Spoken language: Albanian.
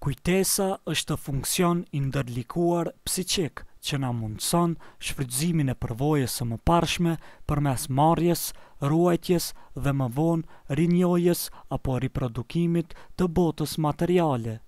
Kujtesa është funksion i ndërlikuar psiqik që na mundëson shfrytëzimin e përvojës së mëparshme përmes marrjes, ruajtjes dhe më vonë rinjojës apo riprodukimit të botës materiale.